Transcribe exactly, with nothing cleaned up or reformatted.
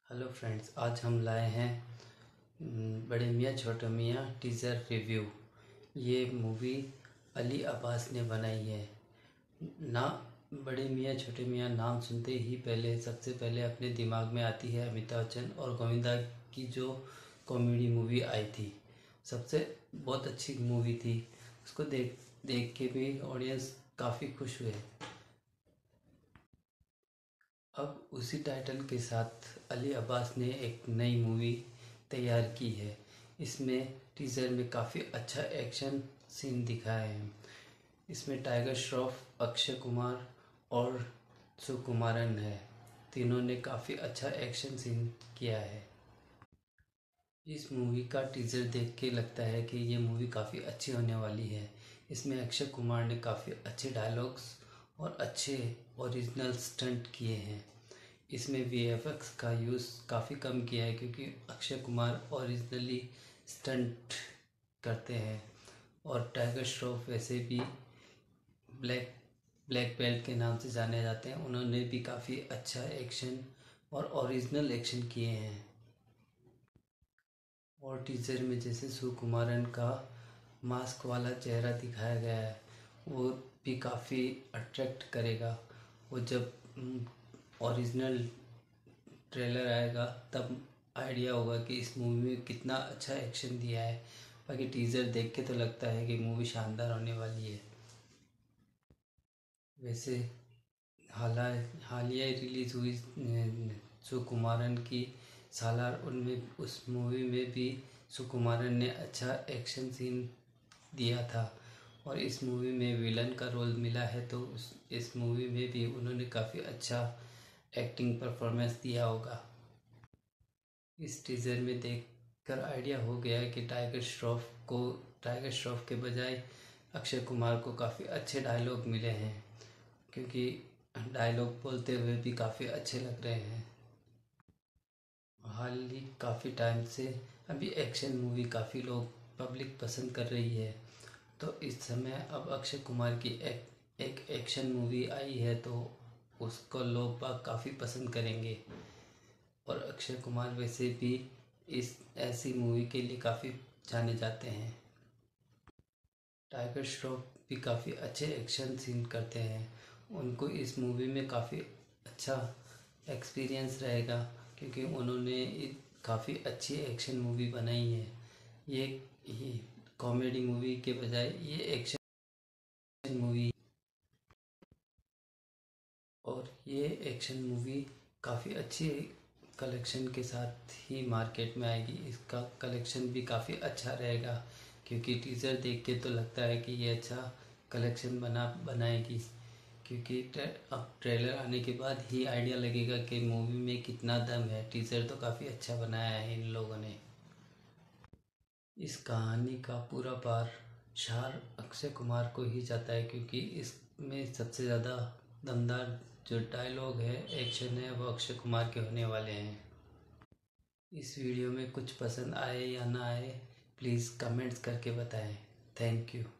Hello friends, आज हम लाए हैं न, बड़े मियाँ छोटे मियाँ टीज़र रिव्यू। ये मूवी अली अब्बास ने बनाई है ना। बड़े मियाँ छोटे मियाँ नाम सुनते ही पहले सबसे पहले अपने दिमाग में आती है अमिताभ बच्चन और गोविंदा की जो कॉमेडी मूवी आई थी। सबसे बहुत अच्छी मूवी थी। उसको देख देख के भी ऑडियंस काफ़ी खुश हुए। अब उसी टाइटल के साथ अली अब्बास ने एक नई मूवी तैयार की है। इसमें टीज़र में काफ़ी अच्छा एक्शन सीन दिखाए हैं। इसमें टाइगर श्रॉफ, अक्षय कुमार और सुकुमारन है। तीनों ने काफ़ी अच्छा एक्शन सीन किया है। इस मूवी का टीज़र देख के लगता है कि ये मूवी काफ़ी अच्छी होने वाली है। इसमें अक्षय कुमार ने काफ़ी अच्छे डायलॉग्स और अच्छे ओरिजिनल स्टंट किए हैं। इसमें वी एफ एक्स का यूज़ काफ़ी कम किया है क्योंकि अक्षय कुमार ओरिजिनली स्टंट करते हैं और टाइगर श्रॉफ वैसे भी ब्लैक ब्लैक बेल्ट के नाम से जाने जाते हैं। उन्होंने भी काफ़ी अच्छा एक्शन और ओरिजिनल एक्शन किए हैं। और टीज़र में जैसे सुकुमारन का मास्क वाला चेहरा दिखाया गया है, वो भी काफ़ी अट्रैक्ट करेगा। वो जब ओरिजिनल ट्रेलर आएगा तब आइडिया होगा कि इस मूवी में कितना अच्छा एक्शन दिया है। बाकी टीज़र देख के तो लगता है कि मूवी शानदार होने वाली है। वैसे हाल हालिया रिलीज़ हुई सुकुमारन की सालार, उनमें उस मूवी में भी सुकुमारन ने अच्छा एक्शन सीन दिया था और इस मूवी में विलन का रोल मिला है, तो उस इस मूवी में भी उन्होंने काफ़ी अच्छा एक्टिंग परफॉर्मेंस दिया होगा। इस टीज़र में देखकर आइडिया हो गया है कि टाइगर श्रॉफ को टाइगर श्रॉफ के बजाय अक्षय कुमार को काफ़ी अच्छे डायलॉग मिले हैं, क्योंकि डायलॉग बोलते हुए भी काफ़ी अच्छे लग रहे हैं। हाल ही काफ़ी टाइम से अभी एक्शन मूवी काफ़ी लोग पब्लिक पसंद कर रही है, तो इस समय अब अक्षय कुमार की एक एक एक्शन मूवी आई है तो उसको लोग बाग काफ़ी पसंद करेंगे। और अक्षय कुमार वैसे भी इस ऐसी मूवी के लिए काफ़ी जाने जाते हैं। टाइगर श्रॉफ भी काफ़ी अच्छे एक्शन सीन करते हैं। उनको इस मूवी में काफ़ी अच्छा एक्सपीरियंस रहेगा क्योंकि उन्होंने काफ़ी अच्छी एक्शन मूवी बनाई है। ये, ये कॉमेडी मूवी के बजाय ये एक्शन मूवी, और ये एक्शन मूवी काफ़ी अच्छी कलेक्शन के साथ ही मार्केट में आएगी। इसका कलेक्शन भी काफ़ी अच्छा रहेगा क्योंकि टीज़र देख के तो लगता है कि ये अच्छा कलेक्शन बना बनाएगी, क्योंकि अब ट्रेलर आने के बाद ही आइडिया लगेगा कि मूवी में कितना दम है। टीज़र तो काफ़ी अच्छा बनाया है इन लोगों ने। इस कहानी का पूरा पार शार अक्षय कुमार को ही जाता है क्योंकि इसमें सबसे ज़्यादा दमदार जो डायलॉग है, एक्शन है, वो अक्षय कुमार के होने वाले हैं। इस वीडियो में कुछ पसंद आए या ना आए, प्लीज़ कमेंट्स करके बताएं। Thank you.